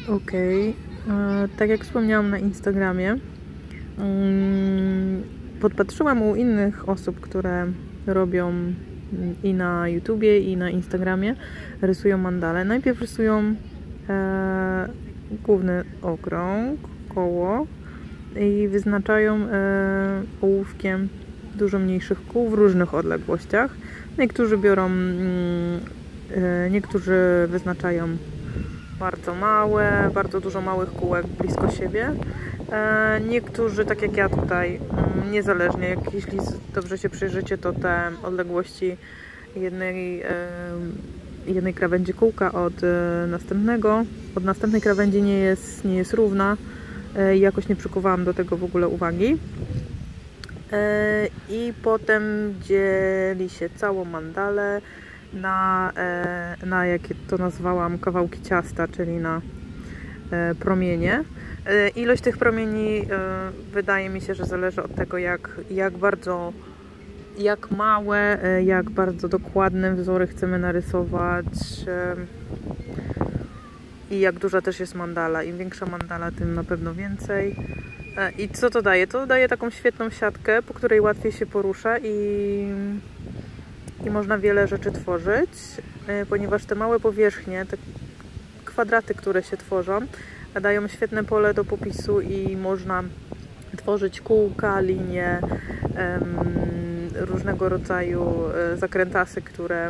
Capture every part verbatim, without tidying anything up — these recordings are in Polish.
Okej, okay. Tak jak wspomniałam na Instagramie, podpatrzyłam u innych osób, które robią i na YouTubie, i na Instagramie, rysują mandale. Najpierw rysują e, główny okrąg, koło i wyznaczają e, ołówkiem dużo mniejszych kół w różnych odległościach. Niektórzy biorą, e, niektórzy wyznaczają bardzo małe, bardzo dużo małych kółek blisko siebie. E, niektórzy, tak jak ja tutaj, niezależnie, jak, jeśli dobrze się przyjrzycie, to te odległości jednej, e, jednej krawędzi kółka od e, następnego, od następnej krawędzi nie jest, nie jest równa e, i jakoś nie przykuwałam do tego w ogóle uwagi. E, I potem dzieli się całą mandalę na, e, na, jak to nazwałam, kawałki ciasta, czyli na e, promienie. E, ilość tych promieni e, wydaje mi się, że zależy od tego, jak, jak bardzo, jak małe, e, jak bardzo dokładne wzory chcemy narysować e, i jak duża też jest mandala. Im większa mandala, tym na pewno więcej. E, I co to daje? To daje taką świetną siatkę, po której łatwiej się porusza i i można wiele rzeczy tworzyć, ponieważ te małe powierzchnie, te kwadraty, które się tworzą, dają świetne pole do popisu i można tworzyć kółka, linie, różnego rodzaju zakrętasy, które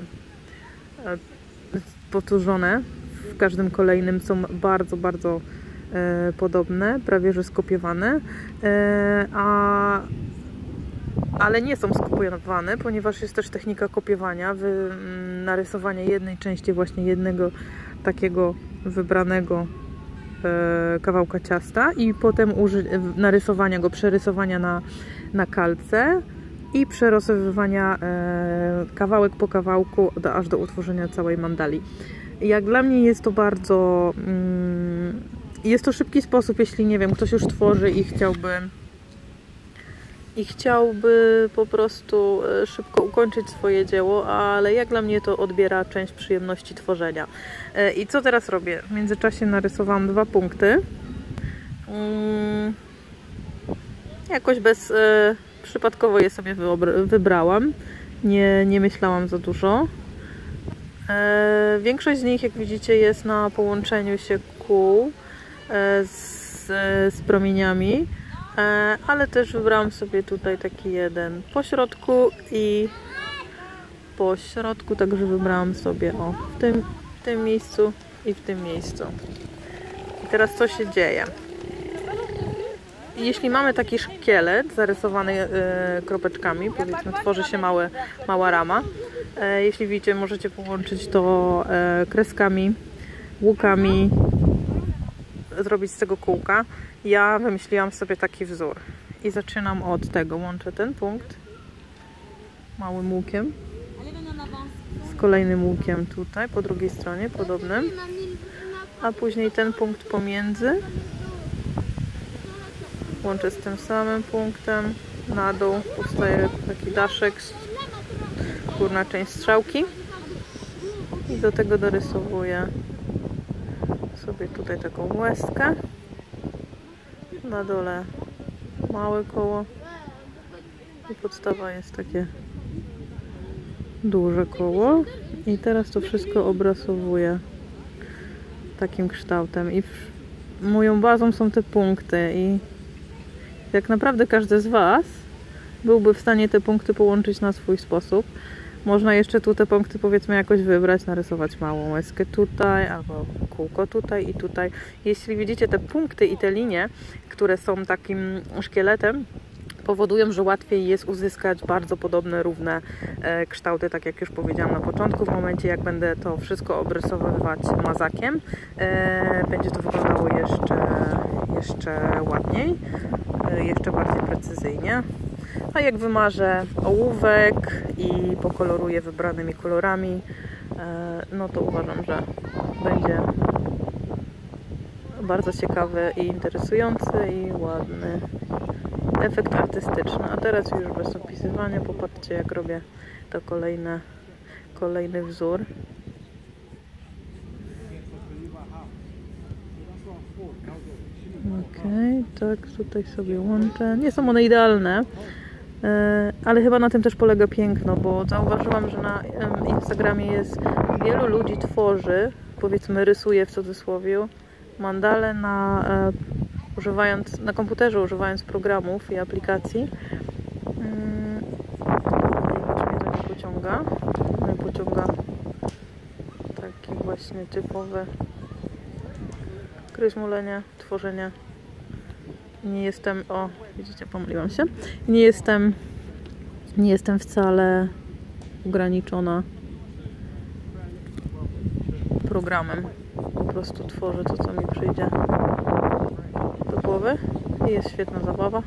powtórzone w każdym kolejnym są bardzo, bardzo podobne, prawie że skopiowane, a ale nie są skopiowane, ponieważ jest też technika kopiowania, wy, narysowania jednej części właśnie jednego takiego wybranego e, kawałka ciasta i potem uży, narysowania go, przerysowania na, na kalce i przerysowywania e, kawałek po kawałku do, aż do utworzenia całej mandali. Jak dla mnie jest to bardzo... Mm, jest to szybki sposób, jeśli nie wiem, ktoś już tworzy i chciałby i chciałby po prostu szybko ukończyć swoje dzieło, ale jak dla mnie to odbiera część przyjemności tworzenia. I co teraz robię? W międzyczasie narysowałam dwa punkty. Jakoś bez... przypadkowo je sobie wybrałam. Nie, nie myślałam za dużo. Większość z nich, jak widzicie, jest na połączeniu się kół z, z promieniami. Ale też wybrałam sobie tutaj taki jeden po środku i po środku, także wybrałam sobie o w tym, w tym miejscu i w tym miejscu. I teraz co się dzieje? Jeśli mamy taki szkielet zarysowany e, kropeczkami, powiedzmy tworzy się małe, mała rama. E, jeśli widzicie, możecie połączyć to e, kreskami, łukami, zrobić z tego kółka. Ja wymyśliłam sobie taki wzór i zaczynam od tego. Łączę ten punkt małym łukiem z kolejnym łukiem tutaj po drugiej stronie podobnym, a później ten punkt pomiędzy łączę z tym samym punktem, na dół powstaje taki daszek, górna część strzałki i do tego dorysowuję sobie tutaj taką łezkę. Na dole małe koło i podstawa jest takie duże koło i teraz to wszystko obrysowuję takim kształtem i moją bazą są te punkty i jak naprawdę każdy z Was byłby w stanie te punkty połączyć na swój sposób. Można jeszcze tu te punkty powiedzmy jakoś wybrać, narysować małą łezkę tutaj, albo kółko tutaj i tutaj. Jeśli widzicie te punkty i te linie, które są takim szkieletem, powodują, że łatwiej jest uzyskać bardzo podobne, równe e, kształty, tak jak już powiedziałam na początku. W momencie, jak będę to wszystko obrysowywać mazakiem, e, będzie to wyglądało jeszcze, jeszcze ładniej, e, jeszcze bardziej precyzyjnie. A jak wymarzę ołówek i pokoloruję wybranymi kolorami, no to uważam, że będzie bardzo ciekawy i interesujący i ładny efekt artystyczny. A teraz już bez opisywania, popatrzcie jak robię to kolejne, kolejny wzór. Okej, okay, tak, tutaj sobie łączę. Nie są one idealne, ale chyba na tym też polega piękno, bo zauważyłam, że na Instagramie jest wielu ludzi tworzy, powiedzmy rysuje w cudzysłowie, mandale na, używając, na komputerze, używając programów i aplikacji. Czy mnie to nie pociąga? Nie pociąga takie właśnie typowe krysmulenie, tworzenie. Nie jestem, o widzicie, pomyliłam się. Nie jestem, nie jestem wcale ograniczona programem. Po prostu tworzę to, co mi przyjdzie do głowy i jest świetna zabawa.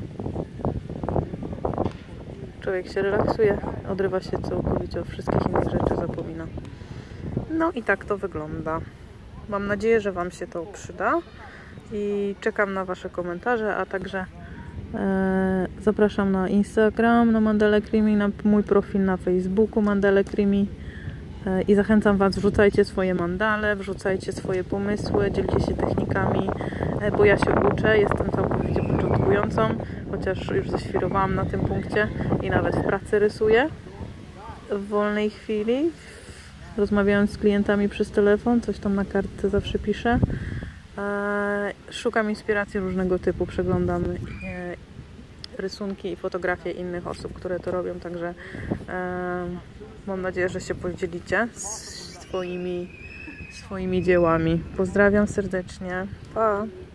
Człowiek się relaksuje, odrywa się całkowicie od wszystkich innych rzeczy, zapomina. No i tak to wygląda. Mam nadzieję, że Wam się to przyda i czekam na Wasze komentarze, a także e, zapraszam na Instagram, na Mandale Creamy, na mój profil na Facebooku Mandale Creamy e, i zachęcam Was, wrzucajcie swoje mandale, wrzucajcie swoje pomysły, dzielcie się technikami, e, bo ja się uczę, jestem całkowicie początkującą, chociaż już zaświrowałam na tym punkcie i nawet w pracy rysuję w wolnej chwili, rozmawiając z klientami przez telefon, coś tam na kartce zawsze piszę. Szukam inspiracji różnego typu, przeglądam rysunki i fotografie innych osób, które to robią, także mam nadzieję, że się podzielicie swoimi, swoimi dziełami. Pozdrawiam serdecznie. Pa!